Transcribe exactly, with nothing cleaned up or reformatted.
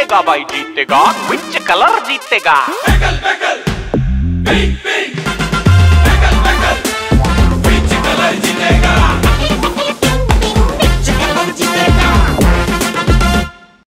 जीतेगा भाई जीतेगा, विच कलर जीतेगा। Pickle pickle pink pink